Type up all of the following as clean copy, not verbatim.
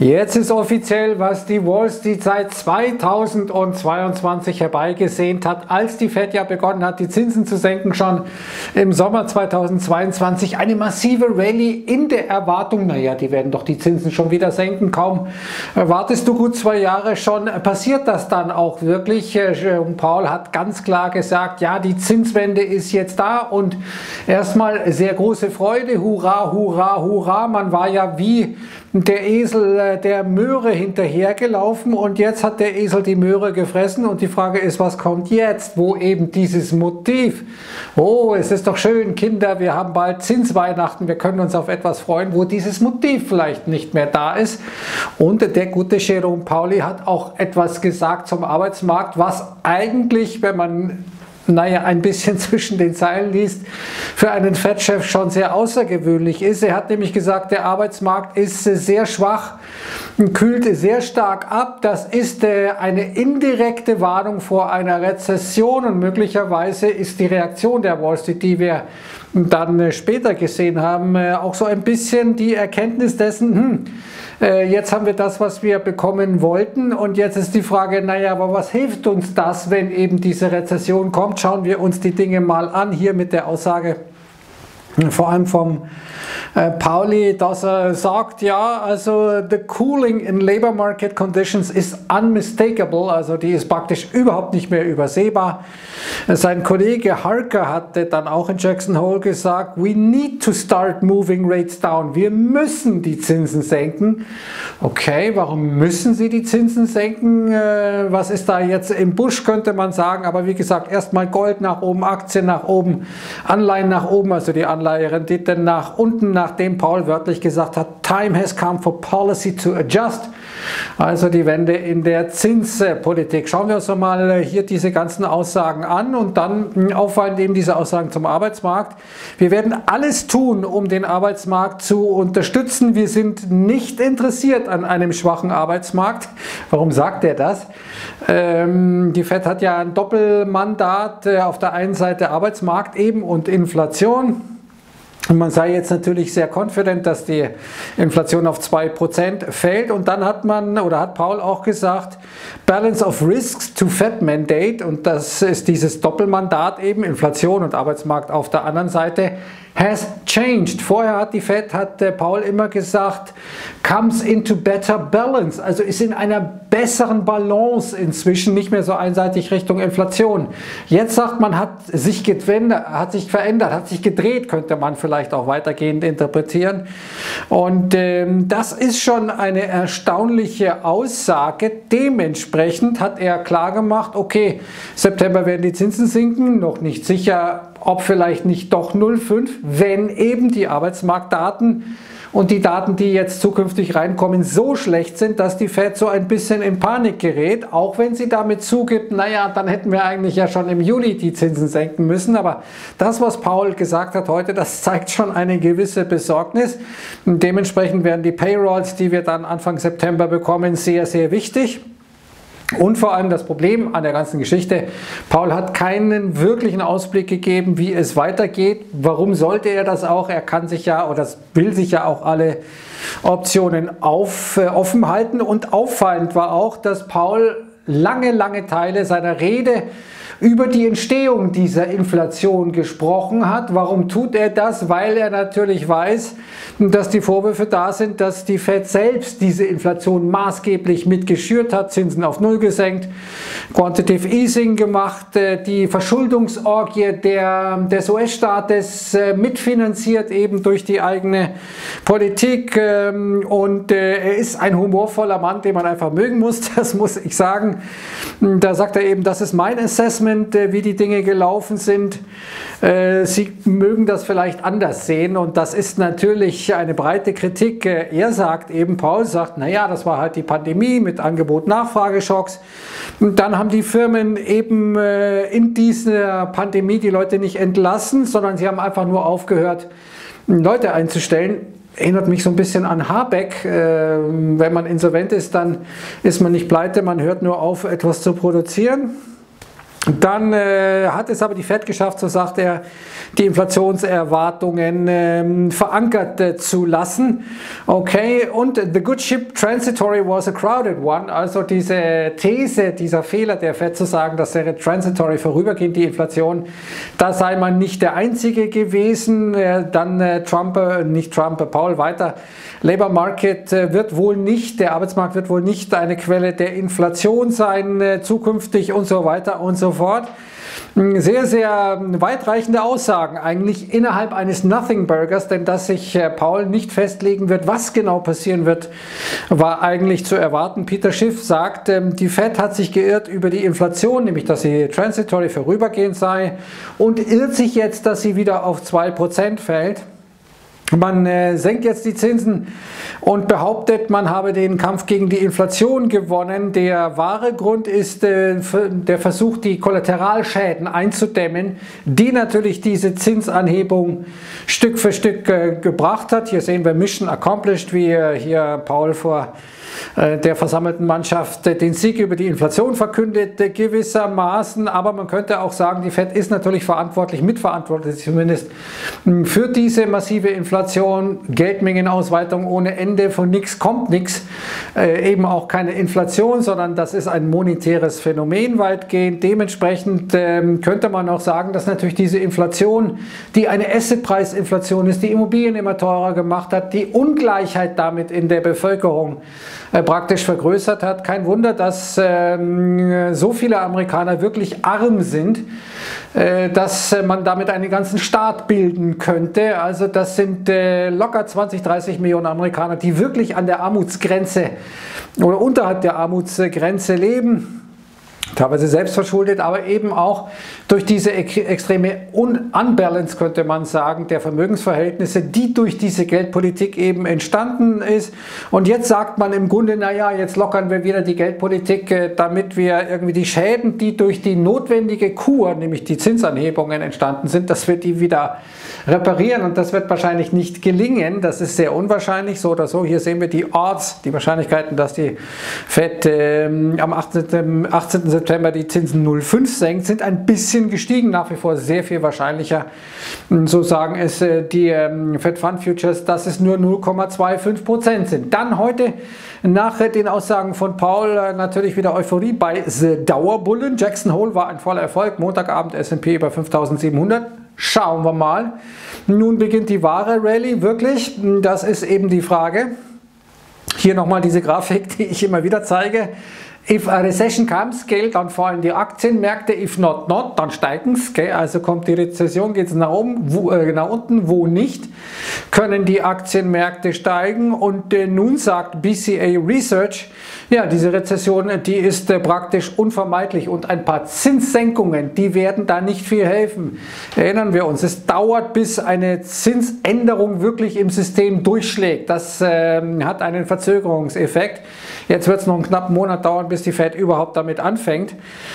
Jetzt ist offiziell, was die Wall Street seit 2022 herbeigesehnt hat, als die Fed ja begonnen hat, die Zinsen zu senken, schon im Sommer 2022. Eine massive Rallye in der Erwartung, naja, die werden doch die Zinsen schon wieder senken. Kaum wartest du gut 2 Jahre schon, passiert das dann auch wirklich. Jerome Powell hat ganz klar gesagt, ja, die Zinswende ist jetzt da und erstmal sehr große Freude, hurra, hurra, hurra. Man war ja wie der Esel der Möhre hinterhergelaufen und jetzt hat der Esel die Möhre gefressen und die Frage ist, was kommt jetzt, wo eben dieses Motiv, oh, es ist doch schön, Kinder, wir haben bald Zinsweihnachten, wir können uns auf etwas freuen, wo dieses Motiv vielleicht nicht mehr da ist. Und der gute Jerome Powell hat auch etwas gesagt zum Arbeitsmarkt, was eigentlich, wenn man ein bisschen zwischen den Zeilen liest, für einen Fed-Chef schon sehr außergewöhnlich ist. Er hat nämlich gesagt, der Arbeitsmarkt ist sehr schwach, kühlt sehr stark ab. Das ist eine indirekte Warnung vor einer Rezession und möglicherweise ist die Reaktion der Wall Street, die wir dann später gesehen haben, auch so ein bisschen die Erkenntnis dessen, jetzt haben wir das, was wir bekommen wollten und jetzt ist die Frage, naja, aber was hilft uns das, wenn eben diese Rezession kommt? Schauen wir uns die Dinge mal an, hier mit der Aussage vor allem vom Powell, dass er sagt, ja, also the cooling in labor market conditions is unmistakable, also die ist praktisch überhaupt nicht mehr übersehbar. Sein Kollege Harker hatte dann auch in Jackson Hole gesagt, we need to start moving rates down, wir müssen die Zinsen senken. Okay, warum müssen sie die Zinsen senken? Was ist da jetzt im Busch, könnte man sagen, aber wie gesagt, erstmal Gold nach oben, Aktien nach oben, Anleihen nach oben, also die Anleiherendite nach unten, nachdem Powell wörtlich gesagt hat, time has come for policy to adjust, also die Wende in der Zinspolitik. Schauen wir uns mal hier diese ganzen Aussagen an und dann auffallend eben diese Aussagen zum Arbeitsmarkt. Wir werden alles tun, um den Arbeitsmarkt zu unterstützen. Wir sind nicht interessiert an einem schwachen Arbeitsmarkt. Warum sagt er das? Die Fed hat ja ein Doppelmandat, auf der einen Seite Arbeitsmarkt eben und Inflation. Und man sei jetzt natürlich sehr confident, dass die Inflation auf 2% fällt. Und dann hat Powell auch gesagt, Balance of Risks to Fed Mandate. Und das ist dieses Doppelmandat eben, Inflation und Arbeitsmarkt auf der anderen Seite, has changed. Vorher hat Powell immer gesagt, comes into better balance, also ist in einer besseren Balance inzwischen, nicht mehr so einseitig Richtung Inflation. Jetzt sagt man, hat sich verändert, hat sich gedreht, könnte man vielleicht auch weitergehend interpretieren. Und das ist schon eine erstaunliche Aussage. Dementsprechend hat er klar gemacht, okay, September werden die Zinsen sinken, noch nicht sicher, ob vielleicht nicht doch 0,5, wenn eben die Arbeitsmarktdaten und die Daten, die jetzt zukünftig reinkommen, so schlecht sind, dass die Fed so ein bisschen in Panik gerät, auch wenn sie damit zugibt, naja, dann hätten wir eigentlich ja schon im Juli die Zinsen senken müssen, aber das, was Powell gesagt hat heute, das zeigt schon eine gewisse Besorgnis. Und dementsprechend werden die Payrolls, die wir dann Anfang September bekommen, sehr, sehr wichtig. Und vor allem das Problem an der ganzen Geschichte, Powell hat keinen wirklichen Ausblick gegeben, wie es weitergeht. Warum sollte er das auch? Er kann sich ja oder will sich ja auch alle Optionen offen halten. Und auffallend war auch, dass Powell lange Teile seiner Rede über die Entstehung dieser Inflation gesprochen hat. Warum tut er das? Weil er natürlich weiß, dass die Vorwürfe da sind, dass die Fed selbst diese Inflation maßgeblich mitgeschürt hat, Zinsen auf Null gesenkt, Quantitative Easing gemacht, die Verschuldungsorgie des US-Staates mitfinanziert, eben durch die eigene Politik. Und er ist ein humorvoller Mann, den man einfach mögen muss, das muss ich sagen. Da sagt er eben, das ist mein Assessment, wie die Dinge gelaufen sind. Sie mögen das vielleicht anders sehen und das ist natürlich eine breite Kritik. Er sagt eben, Powell sagt, naja, das war halt die Pandemie mit Angebot-Nachfrageschocks. Und dann haben die Firmen eben in dieser Pandemie die Leute nicht entlassen, sondern sie haben einfach nur aufgehört, Leute einzustellen. Erinnert mich so ein bisschen an Habeck. Wenn man insolvent ist, dann ist man nicht pleite, man hört nur auf, etwas zu produzieren. Dann hat es aber die Fed geschafft, so sagt er, die Inflationserwartungen verankert zu lassen. Okay, und the good ship transitory was a crowded one. Also diese These, dieser Fehler der Fed zu sagen, das wäre transitory, vorübergehend die Inflation, da sei man nicht der Einzige gewesen. Dann Paul weiter. Labor Market wird wohl nicht, der Arbeitsmarkt wird wohl nicht eine Quelle der Inflation sein zukünftig und so weiter und so fort. Sehr, sehr weitreichende Aussagen eigentlich innerhalb eines Nothing Burgers, denn dass sich Paul nicht festlegen wird, was genau passieren wird, war eigentlich zu erwarten. Peter Schiff sagt, die Fed hat sich geirrt über die Inflation, nämlich dass sie transitory vorübergehend sei, und irrt sich jetzt, dass sie wieder auf 2% fällt. Man senkt jetzt die Zinsen und behauptet, man habe den Kampf gegen die Inflation gewonnen. Der wahre Grund ist der Versuch, die Kollateralschäden einzudämmen, die natürlich diese Zinsanhebung Stück für Stück gebracht hat. Hier sehen wir Mission accomplished, wie hier Paul vor der versammelten Mannschaft den Sieg über die Inflation verkündet gewissermaßen, aber man könnte auch sagen, die Fed ist natürlich mitverantwortlich zumindest für diese massive Inflation, Geldmengenausweitung ohne Ende, von nichts kommt nichts, eben auch keine Inflation, sondern das ist ein monetäres Phänomen weitgehend. Dementsprechend könnte man auch sagen, dass natürlich diese Inflation, die eine Assetpreisinflation ist, die Immobilien immer teurer gemacht hat, die Ungleichheit damit in der Bevölkerung praktisch vergrößert hat. Kein Wunder, dass so viele Amerikaner wirklich arm sind, dass man damit einen ganzen Staat bilden könnte. Also das sind locker 20, 30 Millionen Amerikaner, die wirklich an der Armutsgrenze oder unterhalb der Armutsgrenze leben. Teilweise selbst verschuldet, aber eben auch durch diese extreme Unbalance, könnte man sagen, der Vermögensverhältnisse, die durch diese Geldpolitik eben entstanden ist. Und jetzt sagt man im Grunde, naja, jetzt lockern wir wieder die Geldpolitik, damit wir irgendwie die Schäden, die durch die notwendige Kur, nämlich die Zinsanhebungen entstanden sind, dass wir die wieder reparieren. Und das wird wahrscheinlich nicht gelingen. Das ist sehr unwahrscheinlich, so oder so. Hier sehen wir die Odds, die Wahrscheinlichkeiten, dass die Fed am 18. September die Zinsen 0,5 senkt, sind ein bisschen gestiegen, nach wie vor sehr viel wahrscheinlicher. So sagen es die Fed Fund Futures, dass es nur 0,25% sind. Dann heute nach den Aussagen von Paul natürlich wieder Euphorie bei The Dauerbullen. Jackson Hole war ein voller Erfolg, Montagabend S&P über 5.700. Schauen wir mal. Nun beginnt die wahre Rallye, wirklich. Das ist eben die Frage. Hier nochmal diese Grafik, die ich immer wieder zeige. If a recession comes, dann fallen die Aktienmärkte, if not, dann steigen es. Also kommt die Rezession, geht es nach unten, wo nicht, können die Aktienmärkte steigen. Und nun sagt BCA Research, ja, diese Rezession, die ist praktisch unvermeidlich und ein paar Zinssenkungen, die werden da nicht viel helfen. Erinnern wir uns, es dauert, bis eine Zinsänderung wirklich im System durchschlägt. Das hat einen Verzögerungseffekt. Jetzt wird es noch einen knappen Monat dauern, bis die Fed überhaupt damit anfängt.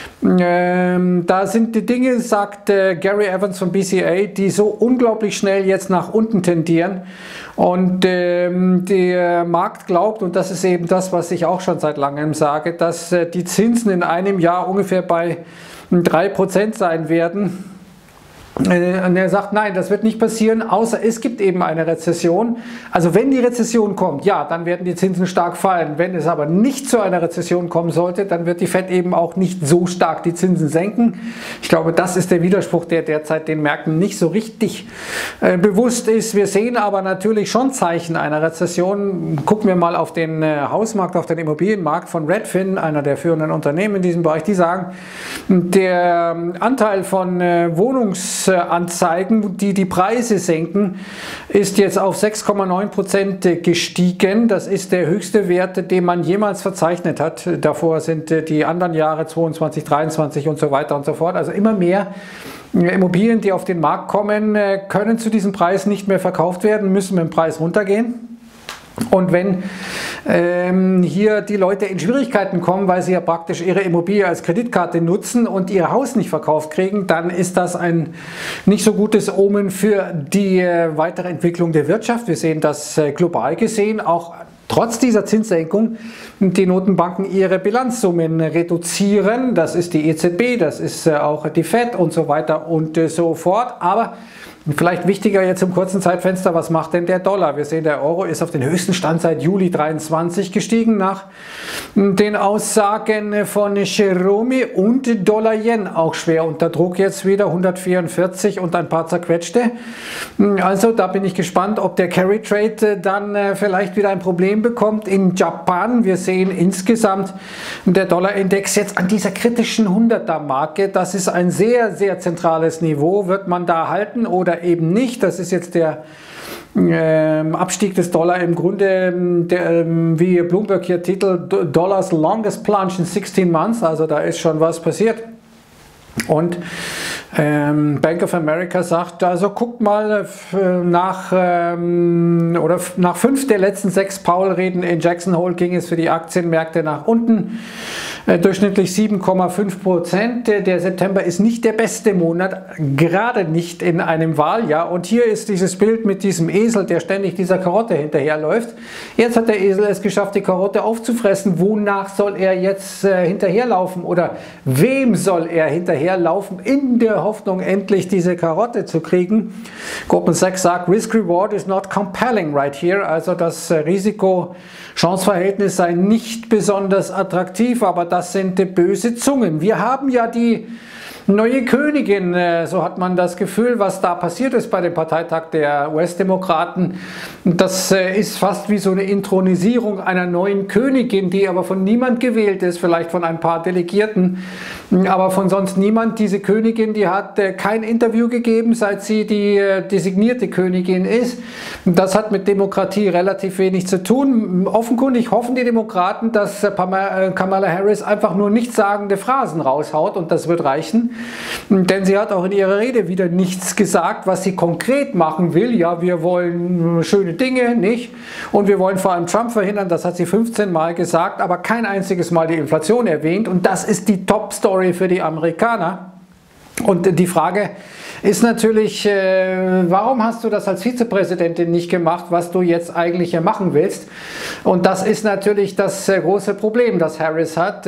Da sind die Dinge, sagt Gary Evans von BCA, die so unglaublich schnell jetzt nach unten tendieren. Und der Markt glaubt, und das ist eben das, was ich auch schon seit langem sage, dass die Zinsen in einem Jahr ungefähr bei 3% sein werden. Und er sagt, nein, das wird nicht passieren, außer es gibt eben eine Rezession. Also wenn die Rezession kommt, ja, dann werden die Zinsen stark fallen. Wenn es aber nicht zu einer Rezession kommen sollte, dann wird die Fed eben auch nicht so stark die Zinsen senken. Ich glaube, das ist der Widerspruch, der derzeit den Märkten nicht so richtig bewusst ist. Wir sehen aber natürlich schon Zeichen einer Rezession. Gucken wir mal auf den Hausmarkt, auf den Immobilienmarkt von Redfin, einer der führenden Unternehmen in diesem Bereich. Die sagen, der Anteil von Wohnungsanzeigen, die die Preise senken, ist jetzt auf 6,9% gestiegen. Das ist der höchste Wert, den man jemals verzeichnet hat. Davor sind die anderen Jahre 22, 23 und so weiter und so fort. Also immer mehr Immobilien, die auf den Markt kommen, können zu diesem Preis nicht mehr verkauft werden, müssen mit dem Preis runtergehen. Und wenn hier die Leute in Schwierigkeiten kommen, weil sie ja praktisch ihre Immobilie als Kreditkarte nutzen und ihr Haus nicht verkauft kriegen, dann ist das ein nicht so gutes Omen für die weitere Entwicklung der Wirtschaft. Wir sehen das global gesehen, auch trotz dieser Zinssenkung die Notenbanken ihre Bilanzsummen reduzieren. Das ist die EZB, das ist auch die FED und so weiter und so fort. Aber vielleicht wichtiger jetzt im kurzen Zeitfenster, was macht denn der Dollar? Wir sehen, der Euro ist auf den höchsten Stand seit Juli 23 gestiegen nach den Aussagen von Jerome, und Dollar-Yen auch schwer unter Druck jetzt wieder, 144 und ein paar zerquetschte. Also da bin ich gespannt, ob der Carry Trade dann vielleicht wieder ein Problem bekommt in Japan. Wir sehen insgesamt der Dollar-Index jetzt an dieser kritischen 100er-Marke. Das ist ein sehr, sehr zentrales Niveau. Wird man da halten oder eben nicht? Das ist jetzt der Abstieg des Dollar im Grunde, wie Bloomberg hier titelt, Dollars longest plunge in 16 months, also da ist schon was passiert. Und Bank of America sagt, also guckt mal, nach 5 der letzten 6 Powell-Reden in Jackson Hole ging es für die Aktienmärkte nach unten, durchschnittlich 7,5%. Der September ist nicht der beste Monat, gerade nicht in einem Wahljahr. Und hier ist dieses Bild mit diesem Esel, der ständig dieser Karotte hinterherläuft. Jetzt hat der Esel es geschafft, die Karotte aufzufressen. Wonach soll er jetzt hinterherlaufen, oder wem soll er hinterherlaufen, in der Hoffnung, endlich diese Karotte zu kriegen? Goldman Sachs sagt, Risk-Reward is not compelling right here. Also das Risiko-Chance-Verhältnis sei nicht besonders attraktiv, aber das sind böse Zungen. Wir haben ja die neue Königin, so hat man das Gefühl, was da passiert ist bei dem Parteitag der US-Demokraten. Das ist fast wie so eine Inthronisierung einer neuen Königin, die aber von niemand gewählt ist, vielleicht von ein paar Delegierten, aber von sonst niemand. Diese Königin, die hat kein Interview gegeben, seit sie die designierte Königin ist. Das hat mit Demokratie relativ wenig zu tun. Offenkundig hoffen die Demokraten, dass Kamala Harris einfach nur nichtssagende Phrasen raushaut, und das wird reichen. Denn sie hat auch in ihrer Rede wieder nichts gesagt, was sie konkret machen will. Ja, wir wollen schöne Dinge, nicht? Und wir wollen vor allem Trump verhindern, das hat sie 15 Mal gesagt, aber kein einziges Mal die Inflation erwähnt. Und das ist die Top-Story für die Amerikaner. Und die Frage ist natürlich, warum hast du das als Vizepräsidentin nicht gemacht, was du jetzt eigentlich hier machen willst? Und das ist natürlich das große Problem, das Harris hat.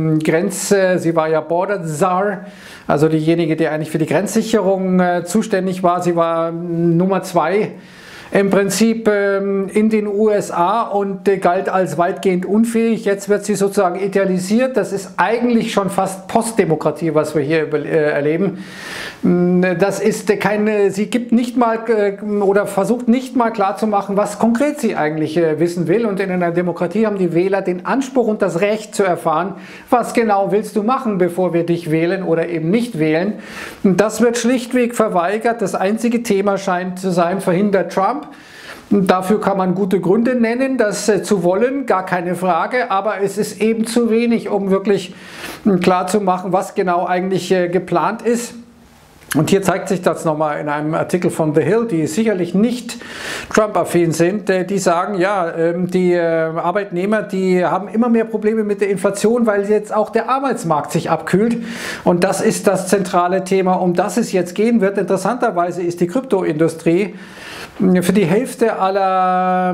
Sie war ja Border Czar, also diejenige, die eigentlich für die Grenzsicherung zuständig war. Sie war Nummer 2 im Prinzip in den USA und galt als weitgehend unfähig. Jetzt wird sie sozusagen idealisiert. Das ist eigentlich schon fast Postdemokratie, was wir hier erleben. Das ist sie gibt nicht mal oder versucht nicht mal klarzumachen, was konkret sie eigentlich wissen will. Und in einer Demokratie haben die Wähler den Anspruch und das Recht zu erfahren, was genau willst du machen, bevor wir dich wählen oder eben nicht wählen. Das wird schlichtweg verweigert. Das einzige Thema scheint zu sein, verhindert Trump. Dafür kann man gute Gründe nennen, das zu wollen, gar keine Frage, aber es ist eben zu wenig, um wirklich klar zu machen, was genau eigentlich geplant ist. Und hier zeigt sich das nochmal in einem Artikel von The Hill, die sicherlich nicht Trump-affin sind. Die sagen, ja, die Arbeitnehmer, die haben immer mehr Probleme mit der Inflation, weil jetzt auch der Arbeitsmarkt sich abkühlt. Und das ist das zentrale Thema, um das es jetzt gehen wird. Interessanterweise ist die Kryptoindustrie für die Hälfte aller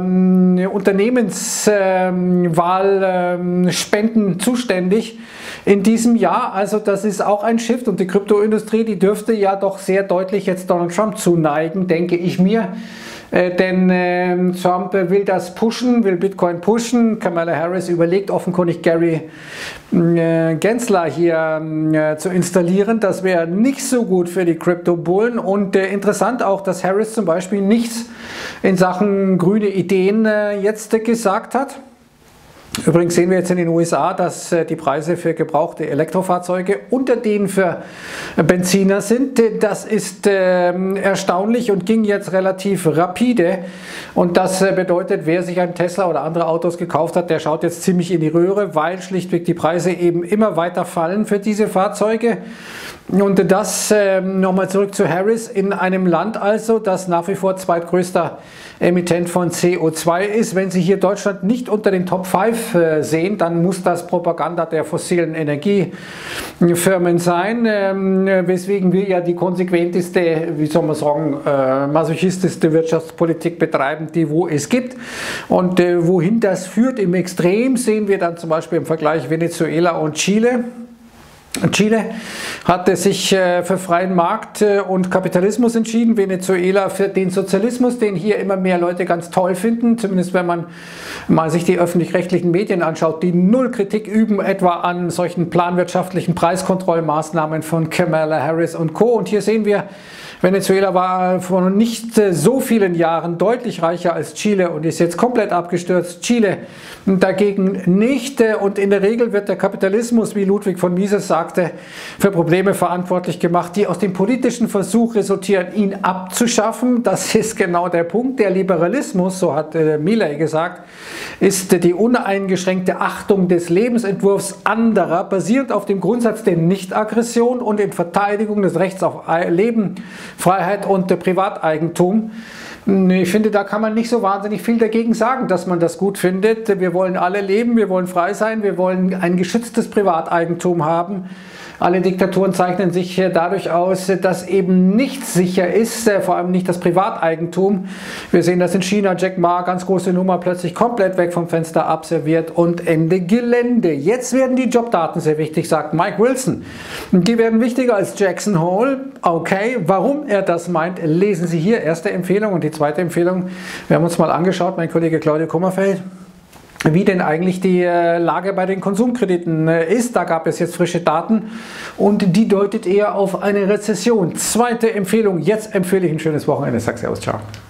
Unternehmenswahlspenden zuständig in diesem Jahr. Also das ist auch ein Shift, und die Kryptoindustrie, die dürfte ja doch sehr deutlich jetzt Donald Trump zuneigen, denke ich mir. Denn Trump will das pushen, will Bitcoin pushen. Kamala Harris überlegt offenkundig, Gary Gensler hier zu installieren. Das wäre nicht so gut für die Crypto-Bullen. Und interessant auch, dass Harris zum Beispiel nichts in Sachen grüne Ideen jetzt gesagt hat. Übrigens sehen wir jetzt in den USA, dass die Preise für gebrauchte Elektrofahrzeuge unter denen für Benziner sind. Das ist erstaunlich und ging jetzt relativ rapide. Und das bedeutet, wer sich einen Tesla oder andere Autos gekauft hat, der schaut jetzt ziemlich in die Röhre, weil schlichtweg die Preise eben immer weiter fallen für diese Fahrzeuge. Und das nochmal zurück zu Harris, in einem Land also, das nach wie vor zweitgrößter Emittent von CO2 ist. Wenn Sie hier Deutschland nicht unter den Top 5 sehen, dann muss das Propaganda der fossilen Energiefirmen sein, weswegen wir ja die konsequenteste, wie soll man sagen, masochistischste Wirtschaftspolitik betreiben, die wo es gibt. Und wohin das führt im Extrem, sehen wir dann zum Beispiel im Vergleich Venezuela und Chile. Chile hatte sich für freien Markt und Kapitalismus entschieden, Venezuela für den Sozialismus, den hier immer mehr Leute ganz toll finden, zumindest wenn man mal sich die öffentlich-rechtlichen Medien anschaut, die null Kritik üben, etwa an solchen planwirtschaftlichen Preiskontrollmaßnahmen von Kamala Harris und Co. Und hier sehen wir, Venezuela war vor nicht so vielen Jahren deutlich reicher als Chile und ist jetzt komplett abgestürzt. Chile dagegen nicht. Und in der Regel wird der Kapitalismus, wie Ludwig von Mises sagte, für Probleme verantwortlich gemacht, die aus dem politischen Versuch resultieren, ihn abzuschaffen. Das ist genau der Punkt. Der Liberalismus, so hat Milley gesagt, ist die uneingeschränkte Achtung des Lebensentwurfs anderer, basierend auf dem Grundsatz der Nichtaggression und in Verteidigung des Rechts auf Leben, Freiheit und Privateigentum. Ich finde, da kann man nicht so wahnsinnig viel dagegen sagen, dass man das gut findet. Wir wollen alle leben, wir wollen frei sein, wir wollen ein geschütztes Privateigentum haben. Alle Diktaturen zeichnen sich dadurch aus, dass eben nichts sicher ist, vor allem nicht das Privateigentum. Wir sehen das in China, Jack Ma, ganz große Nummer, plötzlich komplett weg vom Fenster abserviert und Ende Gelände. Jetzt werden die Jobdaten sehr wichtig, sagt Mike Wilson. Die werden wichtiger als Jackson Hole. Okay, warum er das meint, lesen Sie hier. Erste Empfehlung und die zweite Empfehlung, wir haben uns mal angeschaut, mein Kollege Claudio Kummerfeld, wie denn eigentlich die Lage bei den Konsumkrediten ist. Da gab es jetzt frische Daten und die deutet eher auf eine Rezession. Zweite Empfehlung, jetzt empfehle ich ein schönes Wochenende. Sag Servus, ciao.